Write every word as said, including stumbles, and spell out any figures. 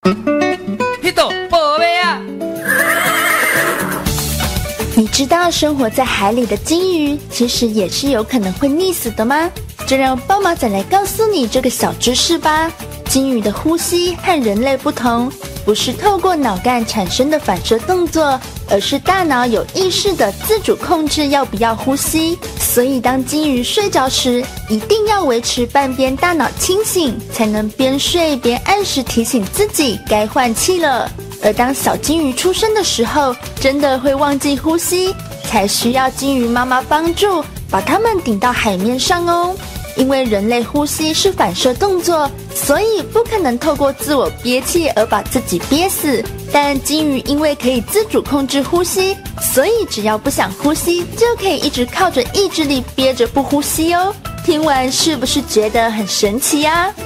迄朵宝贝啊！ 你知道生活在海里的金鱼其实也是有可能会溺死的吗？就让豹马仔来告诉你这个小知识吧。金鱼的呼吸和人类不同，不是透过脑干产生的反射动作，而是大脑有意识的自主控制要不要呼吸。所以当金鱼睡着时，一定要维持半边大脑清醒，才能边睡边按时提醒自己该换气了。而当小金鱼出生的时候，真的会忘记呼吸，才需要金鱼妈妈帮助，把它们顶到海面上哦。因为人类呼吸是反射动作，所以不可能透过自我憋气而把自己憋死。但金鱼因为可以自主控制呼吸，所以只要不想呼吸，就可以一直靠着意志力憋着不呼吸哦。听完是不是觉得很神奇啊？